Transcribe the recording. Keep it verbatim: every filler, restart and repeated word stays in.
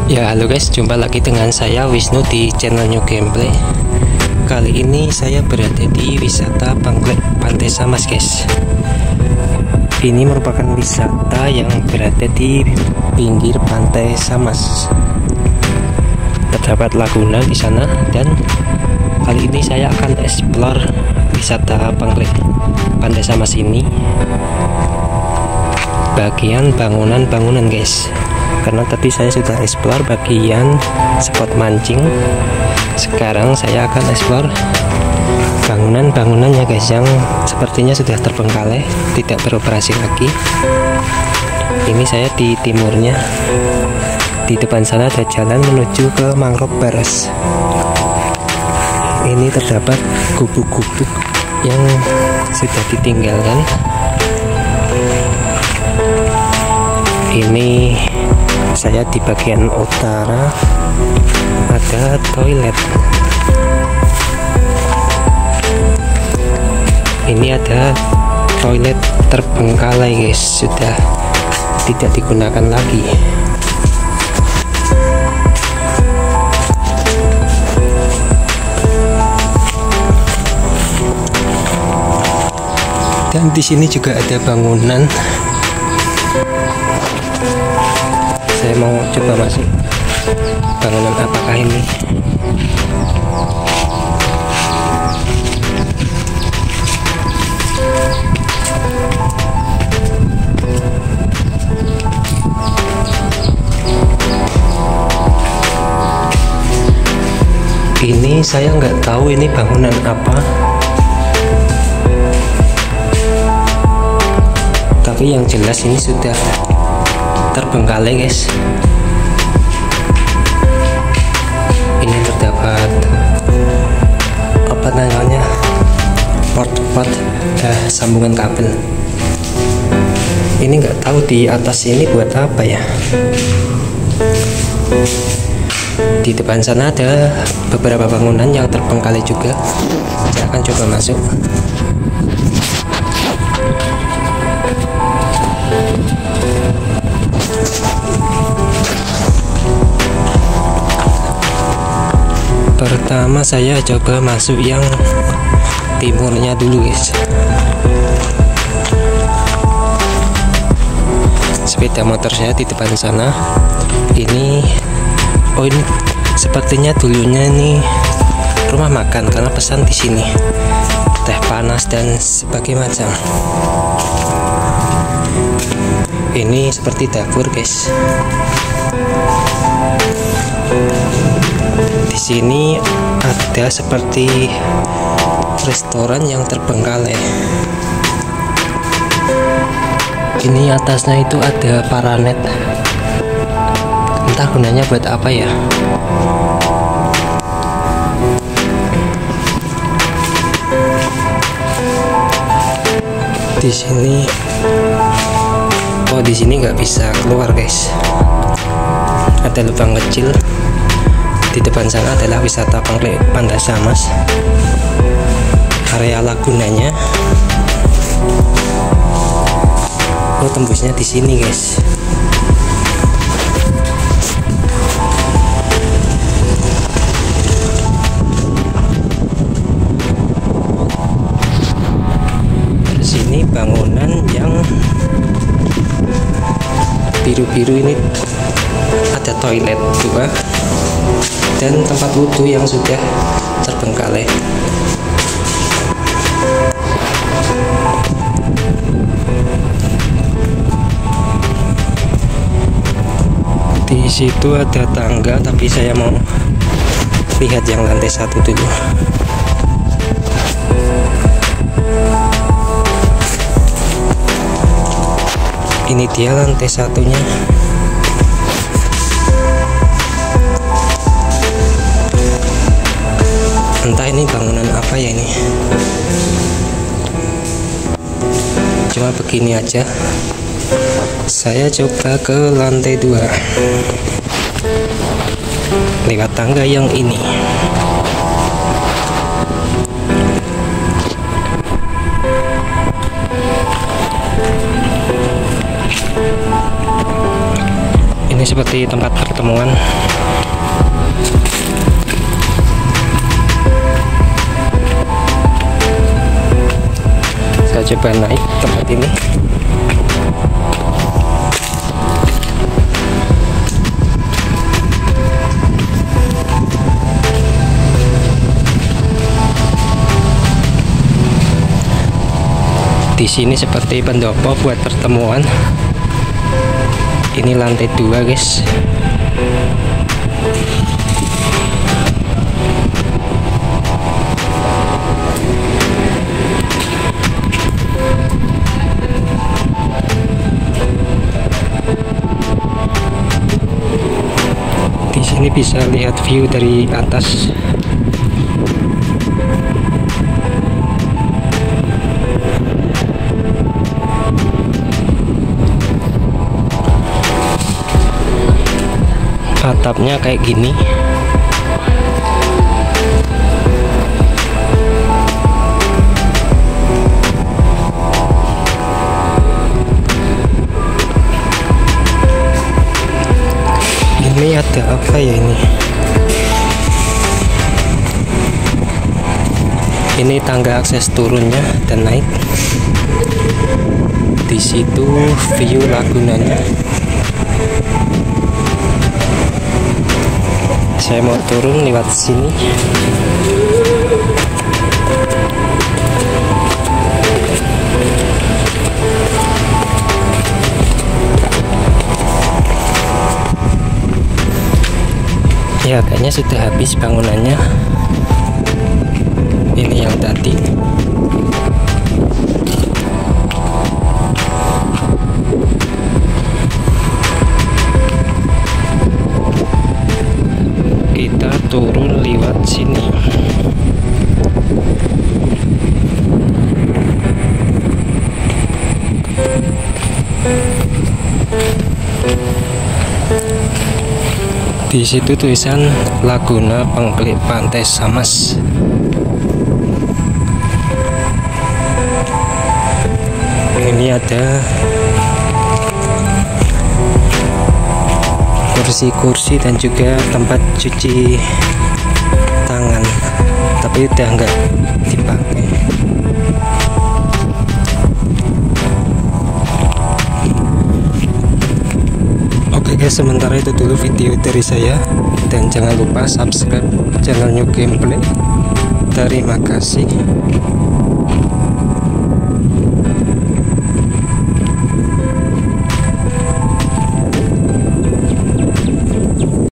Ya halo guys, jumpa lagi dengan saya Wisnu di channel New Gameplay. Kali ini saya berada di wisata Pangklek Pantai Samas guys. Ini merupakan wisata yang berada di pinggir Pantai Samas. Terdapat laguna di sana, dan kali ini saya akan explore wisata Pangklek Pantai Samas ini. Bagian bangunan-bangunan guys. Karena tadi saya sudah explore bagian spot mancing, sekarang saya akan explore bangunan-bangunannya guys, yang sepertinya sudah terbengkalai, tidak beroperasi lagi. Ini saya di timurnya, di depan sana ada jalan menuju ke Mangrove Baras. Ini terdapat gubuk-gubuk yang sudah ditinggalkan. Ini saya di bagian utara, ada toilet. Ini ada toilet terbengkalai guys, sudah tidak digunakan lagi. Dan di sini juga ada bangunan. Saya mau coba masuk. Bangunan apakah ini? Ini saya nggak tahu ini bangunan apa. Tapi yang jelas ini sudah terbengkalai guys. Ini terdapat apa namanya, port-port, dah sambungan kabel. Ini nggak tahu di atas ini buat apa ya. Di depan sana ada beberapa bangunan yang terbengkalai juga. Saya akan coba masuk. Pertama saya coba masuk yang timurnya dulu guys. Sepeda motor saya di depan sana. Ini oh ini sepertinya dulunya ini rumah makan, karena pesan di sini teh panas dan sebagainya macam. Ini seperti dapur guys. Di sini ada seperti restoran yang terbengkalai. Ini atasnya itu ada paranet. Entah gunanya buat apa ya. Di sini, oh di sini nggak bisa keluar guys. Ada lubang kecil. Di depan sana adalah wisata Pangklek Pantai Samas. Area lagunanya. Oh, tembusnya di sini, guys. Di sini bangunan yang biru-biru ini ada toilet juga dan tempat wudhu yang sudah terbengkalai. Di situ ada tangga, tapi saya mau lihat yang lantai satu dulu. Ini dia lantai satunya. Entah ini bangunan apa ya ini. Cuma begini aja. Saya coba ke lantai dua lewat tangga yang ini. seperti tempat pertemuan. Saya coba naik tempat ini. Di sini seperti pendopo buat pertemuan. Ini lantai dua, guys. Di sini bisa lihat view dari atas. Atapnya kayak gini. Ini ada apa ya ini? Ini tangga akses turunnya dan naik. Di situ view lagunanya. Saya mau turun lewat sini. Ya, kayaknya sudah habis bangunannya. Ini yang tadi. Kita turun lewat sini. Di situ tulisan Laguna Pengklik Pantai Samas. Ini ada kursi-kursi dan juga tempat cuci tangan, tapi udah enggak dipakai. Oke guys, sementara itu dulu video dari saya, dan jangan lupa subscribe channel New Gameplay. Terima kasih.